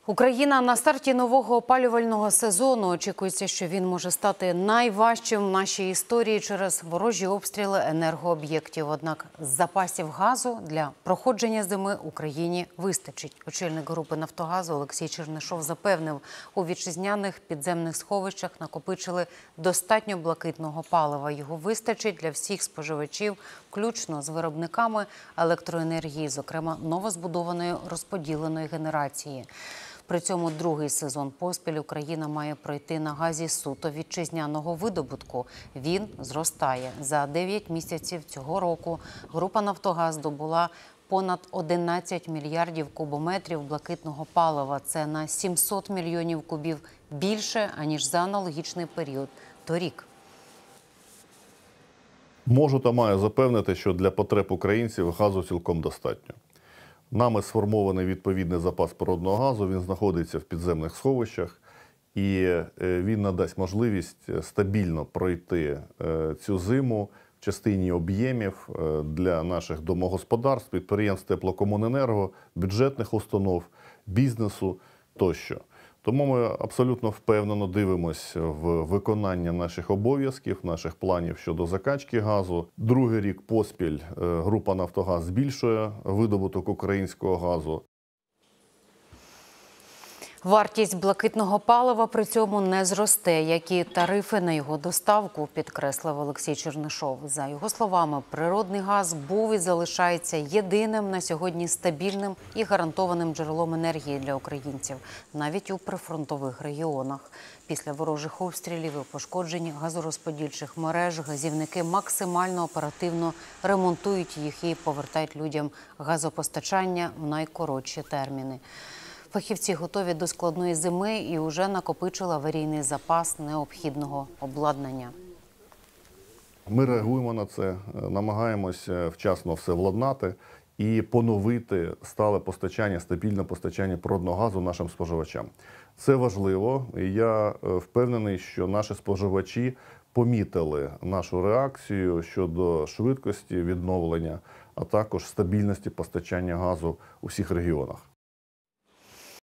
Україна на старті нового опалювального сезону. Очікується, що він може стати найважчим в нашій історії через ворожі обстріли енергооб'єктів. Однак запасів газу для проходження зими Україні вистачить. Очільник групи «Нафтогазу» Олексій Чернишов запевнив, у вітчизняних підземних сховищах накопичили достатньо блакитного палива. Його вистачить для всіх споживачів, включно з виробниками електроенергії, зокрема новозбудованої розподіленої генерації. При цьому другий сезон поспіль Україна має пройти на газі суто вітчизняного видобутку. Він зростає. За 9 місяців цього року група «Нафтогаз» здобула понад 11 мільярдів кубометрів блакитного палива. Це на 700 мільйонів кубів більше, аніж за аналогічний період торік. Можу та маю запевнити, що для потреб українців газу цілком достатньо. Нами сформований відповідний запас природного газу, він знаходиться в підземних сховищах і він надасть можливість стабільно пройти цю зиму в частині об'ємів для наших домогосподарств, підприємств теплокомуненерго, бюджетних установ, бізнесу тощо. Тому ми абсолютно впевнено дивимося в виконання наших обов'язків, наших планів щодо закачки газу. Другий рік поспіль група «Нафтогаз» збільшує видобуток українського газу. Вартість блакитного палива при цьому не зросте, як і тарифи на його доставку, підкреслив Олексій Чернишов. За його словами, природний газ був і залишається єдиним на сьогодні стабільним і гарантованим джерелом енергії для українців, навіть у прифронтових регіонах. Після ворожих обстрілів і пошкоджень газорозподільчих мереж газівники максимально оперативно ремонтують їх і повертають людям газопостачання в найкоротші терміни. Фахівці готові до складної зими і вже накопичили аварійний запас необхідного обладнання. Ми реагуємо на це, намагаємося вчасно все владнати і поновити стале постачання, стабільне постачання природного газу нашим споживачам. Це важливо, і я впевнений, що наші споживачі помітили нашу реакцію щодо швидкості відновлення, а також стабільності постачання газу у всіх регіонах.